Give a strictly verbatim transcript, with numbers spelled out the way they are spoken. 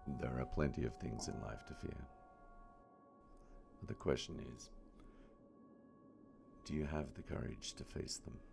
There are plenty of things in life to fear. The question is, do you have the courage to face them?